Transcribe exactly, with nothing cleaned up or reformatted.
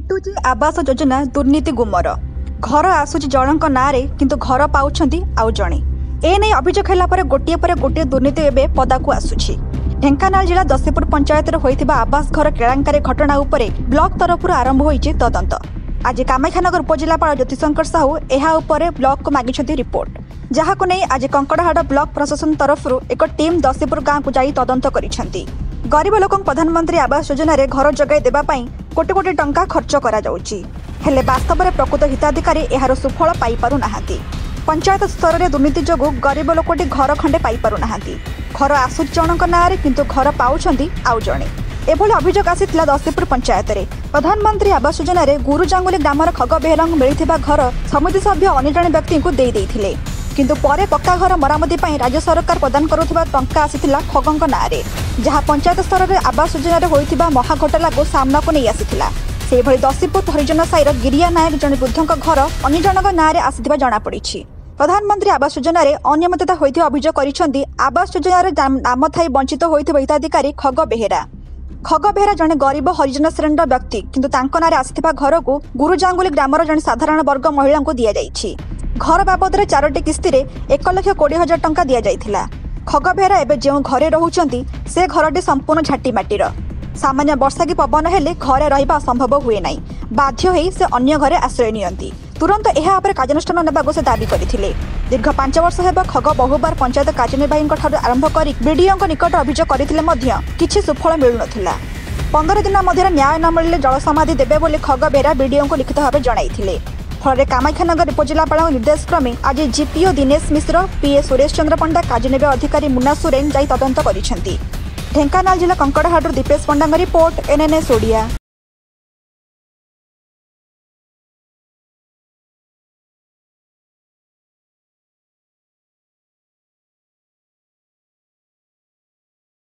ଫିଟୁଛି ଆବାସ ଯୋଜନା ଦୁର୍ନୀତି ଗୁମର। ଘର ଆସୁଛି ଜଣଙ୍କ ନାଁରେ କିନ୍ତୁ ଘର ପାଉଛନ୍ତି ଆଉ ଜଣେ। ଏନେଇ ଅଭିଯୋଗ ହେଲା ପରେ ଗୋଟିଏ ପରେ ଗୋଟିଏ ଦୁର୍ନୀତି ଏବେ ପଦାକୁ ଆସୁଛି। ଢେଙ୍କାନାଳ ଜିଲ୍ଲା ଦଶୀପୁର ପଞ୍ଚାୟତରେ ହୋଇଥିବା ଆବାସ ଘର କେଳାଙ୍କାରୀ ଘଟଣା ଉପରେ ବ୍ଲକ ତରଫରୁ ଆରମ୍ଭ ହୋଇଛି ତଦନ୍ତ। ଆଜି କାମାକ୍ଷାନଗର ଉପଜିଲ୍ଲାପାଳ ଜ୍ୟୋତିଶଙ୍କର ସାହୁ ଏହା ଉପରେ ବ୍ଲକକୁ ମାଗିଛନ୍ତି ରିପୋର୍ଟ, ଯାହାକୁ ନେଇ ଆଜି କଙ୍କଡ଼ାହାଡ଼ ବ୍ଲକ ପ୍ରଶାସନ ତରଫରୁ ଏକ ଟିମ୍ ଦଶୀପୁର ଗାଁକୁ ଯାଇ ତଦନ୍ତ କରିଛନ୍ତି। ଗରିବ ଲୋକଙ୍କୁ ପ୍ରଧାନମନ୍ତ୍ରୀ ଆବାସ ଯୋଜନାରେ ଘର ଯୋଗାଇ ଦେବା ପାଇଁ କୋଟି କୋଟି ଟଙ୍କା ଖର୍ଚ୍ଚ କରାଯାଉଛି, ହେଲେ ବାସ୍ତବରେ ପ୍ରକୃତ ହିତାଧିକାରୀ ଏହାର ସୁଫଳ ପାଇପାରୁନାହାନ୍ତି। ପଞ୍ଚାୟତ ସ୍ତରରେ ଦୁର୍ନୀତି ଯୋଗୁଁ ଗରିବ ଲୋକଟି ଘର ଖଣ୍ଡେ ପାଇପାରୁନାହାନ୍ତି। ଘର ଆସୁଛି ଜଣଙ୍କ ନାଁରେ କିନ୍ତୁ ଘର ପାଉଛନ୍ତି ଆଉ ଜଣେ। ଏଭଳି ଅଭିଯୋଗ ଆସିଥିଲା ଦଶୀପୁର ପଞ୍ଚାୟତରେ। ପ୍ରଧାନମନ୍ତ୍ରୀ ଆବାସ ଯୋଜନାରେ ଗୁରୁଜାଙ୍ଗୁଲି ଗ୍ରାମର ଖଗ ବେହେରାଙ୍କୁ ମିଳିଥିବା ଘର ସମିତି ସଭ୍ୟ ଅନ୍ୟ ଜଣେ ବ୍ୟକ୍ତିଙ୍କୁ ଦେଇ ଦେଇଥିଲେ, କିନ୍ତୁ ପରେ ପକ୍କା ଘର ମରାମତି ପାଇଁ ରାଜ୍ୟ ସରକାର ପ୍ରଦାନ କରୁଥିବା ଟଙ୍କା ଆସିଥିଲା ଖଗଙ୍କ ନାଁରେ, ଯାହା ପଞ୍ଚାୟତ ସ୍ତରରେ ଆବାସ ଯୋଜନାରେ ହୋଇଥିବା ମହାଘୋଟାଲାକୁ ସାମ୍ନାକୁ ନେଇ ଆସିଥିଲା। ସେହିଭଳି ଦଶୀପୁର ହରିଜନ ସାହିର ଗିରିଆ ନାୟକ ଜଣେ ବୃଦ୍ଧଙ୍କ ଘର ଅନ୍ୟ ଜଣଙ୍କ ନାଁରେ ଆସିଥିବା ଜଣାପଡ଼ିଛି। ପ୍ରଧାନମନ୍ତ୍ରୀ ଆବାସ ଯୋଜନାରେ ଅନିୟମିତତା ହୋଇଥିବା ଅଭିଯୋଗ କରିଛନ୍ତି ଆବାସ ଯୋଜନାରେ ନାମ ଥାଇ ବଞ୍ଚିତ ହୋଇଥିବା ହିତାଧିକାରୀ ଖଗ ବେହେରା। ଖଗ ବେହେରା ଜଣେ ଗରିବ ହରିଜନ ଶ୍ରେଣୀର ବ୍ୟକ୍ତି, କିନ୍ତୁ ତାଙ୍କ ନାଁରେ ଆସିଥିବା ଘରକୁ ଗୁରୁଜାଙ୍ଗୁଲି ଗ୍ରାମର ଜଣେ ସାଧାରଣ ବର୍ଗ ମହିଳାଙ୍କୁ ଦିଆଯାଇଛି। ଘର ବାବଦରେ ଚାରୋଟି କିସ୍ତିରେ ଏକ ଲକ୍ଷ କୋଡ଼ିଏ ହଜାର ଟଙ୍କା ଦିଆଯାଇଥିଲା। ଖଗ ବେହେରା ଏବେ ଯେଉଁ ଘରେ ରହୁଛନ୍ତି ସେ ଘରଟି ସମ୍ପୂର୍ଣ୍ଣ ଝାଟି ମାଟିର। ସାମାନ୍ୟ ବର୍ଷା କି ପବନ ହେଲେ ଘରେ ରହିବା ଅସମ୍ଭବ ହୁଏ ନାହିଁ। ବାଧ୍ୟ ହୋଇ ସେ ଅନ୍ୟ ଘରେ ଆଶ୍ରୟ ନିଅନ୍ତି। ତୁରନ୍ତ ଏହା ଉପରେ କାର୍ଯ୍ୟାନୁଷ୍ଠାନ ନେବାକୁ ସେ ଦାବି କରିଥିଲେ। ଦୀର୍ଘ ପାଞ୍ଚ ବର୍ଷ ହେବ ଖଗ ବହୁବାର ପଞ୍ଚାୟତ କାର୍ଯ୍ୟନିର୍ବାହୀଙ୍କ ଠାରୁ ଆରମ୍ଭ କରି ବିଡିଓଙ୍କ ନିକଟରେ ଅଭିଯୋଗ କରିଥିଲେ ମଧ୍ୟ କିଛି ସୁଫଳ ମିଳୁନଥିଲା। ପନ୍ଦର ଦିନ ମଧ୍ୟରେ ନ୍ୟାୟ ନ ମିଳିଲେ ଜଳ ସମାଧି ଦେବେ ବୋଲି ଖଗ ବେହେରା ବିଡିଓଙ୍କୁ ଲିଖିତ ଭାବେ ଜଣାଇଥିଲେ। ଫଳରେ କାମାକ୍ଷାନଗର ଉପଜିଲ୍ଲାପାଳଙ୍କ ନିର୍ଦ୍ଦେଶ କ୍ରମେ ଆଜି ଜିପିଓ ଦିନେଶ ମିଶ୍ର, ପିଏ ସୁରେଶ ଚନ୍ଦ୍ର ପଣ୍ଡା, କାର୍ଯ୍ୟନିର୍ବାହୀ ଅଧିକାରୀ ମୁନା ସୁରେନ ଯାଇ ତଦନ୍ତ କରିଛନ୍ତି। ଢେଙ୍କାନାଳ ଜିଲ୍ଲା କଙ୍କଡ଼ାହାଡ଼ରୁ ଦୀପେଶ ପଣ୍ଡାଙ୍କ ରିପୋର୍ଟ, ଏନ୍ଏନ୍ଏସ୍ ଓଡ଼ିଆ।